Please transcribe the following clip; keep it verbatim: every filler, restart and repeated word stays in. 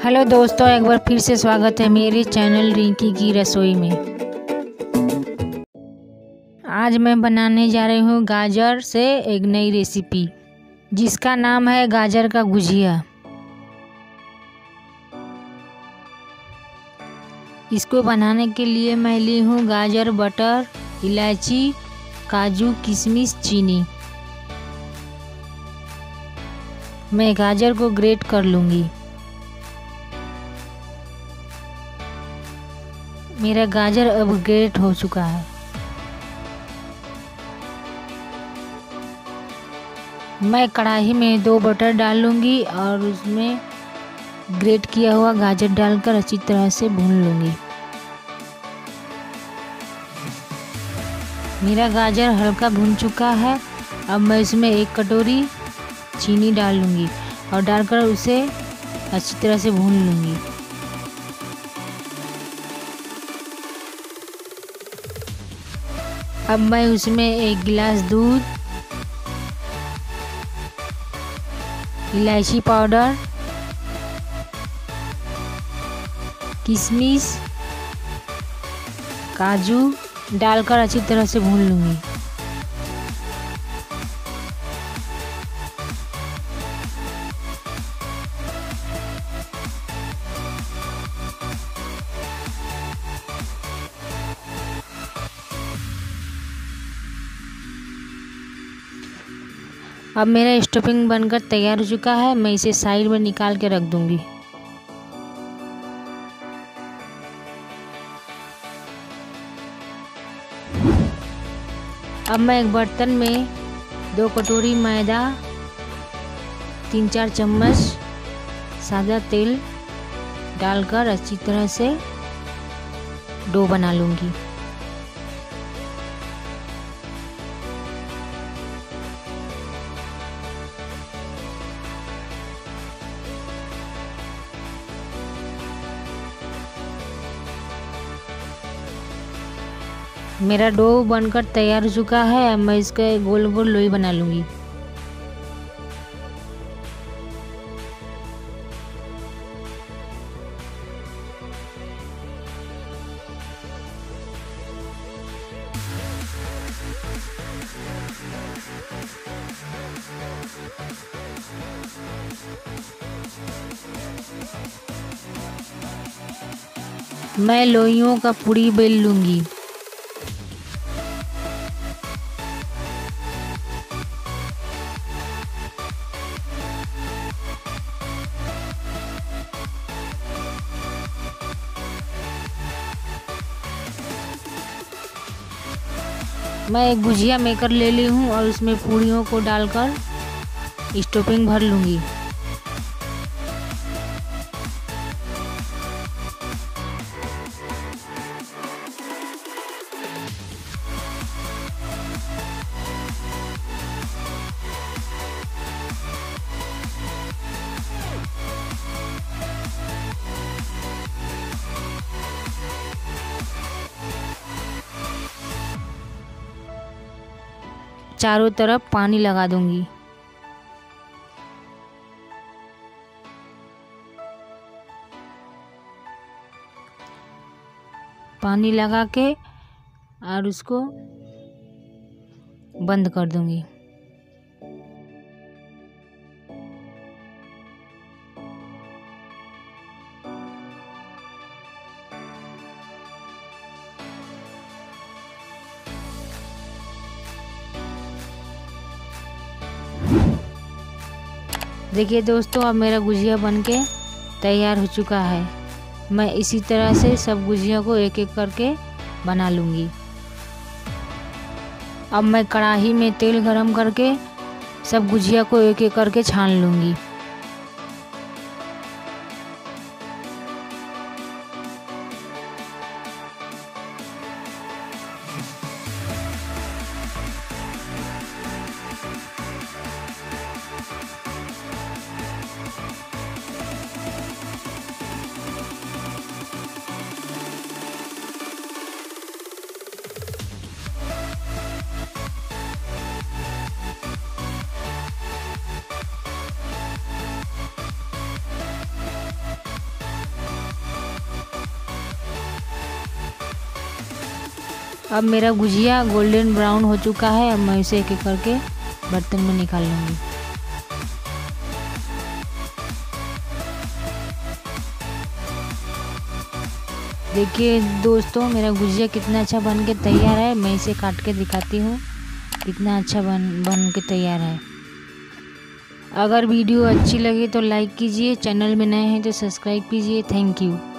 Hello दोस्तों, एक बार फिर से स्वागत है मेरे चैनल रिंकी की रसोई में। आज मैं बनाने जा रही हूँ गाजर से एक नई रेसिपी जिसका नाम है गाजर का गुजिया। इसको बनाने के लिए मैं ली हूँ गाजर, बटर, इलायची, काजू, किशमिश, चीनी। मैं गाजर को ग्रेट कर लूँगी। मेरा गाजर अब ग्रेट हो चुका है। मैं कढ़ाई में दो बटर डाल लूँगी और उसमें ग्रेट किया हुआ गाजर डालकर अच्छी तरह से भून लूँगी। मेरा गाजर हल्का भून चुका है। अब मैं इसमें एक कटोरी चीनी डाल लूँगी और डालकर उसे अच्छी तरह से भून लूँगी। अब मैं उसमें एक गिलास दूध, इलायची पाउडर, किशमिश, काजू डालकर अच्छी तरह से भून लूँगी। अब मेरा स्टफिंग बनकर तैयार हो चुका है। मैं इसे साइड में निकाल के रख दूंगी। अब मैं एक बर्तन में दो कटोरी मैदा, तीन चार चम्मच सादा तेल डालकर अच्छी तरह से डो बना लूंगी। मेरा डो बनकर तैयार हो चुका है। अब मैं इसका गोल गोल लोई बना लूँगी। मैं लोइयों का पूड़ी बेल लूँगी। मैं एक गुजिया मेकर ले ली हूँ और उसमें पूड़ियों को डालकर स्टफिंग भर लूँगी। चारों तरफ पानी लगा दूंगी। पानी लगा के और उसको बंद कर दूंगी। देखिए दोस्तों, अब मेरा गुजिया बनके तैयार हो चुका है। मैं इसी तरह से सब गुजिया को एक एक करके बना लूँगी। अब मैं कढ़ाई में तेल गरम करके सब गुजिया को एक एक करके छान लूँगी। अब मेरा गुजिया गोल्डन ब्राउन हो चुका है। अब मैं इसे एक एक करके बर्तन में निकाल लूँगी। देखिए दोस्तों, मेरा गुजिया कितना अच्छा बन के तैयार है। मैं इसे काट के दिखाती हूँ कितना अच्छा बन बन के तैयार है। अगर वीडियो अच्छी लगे तो लाइक कीजिए, चैनल में नए हैं तो सब्सक्राइब कीजिए। Thank you.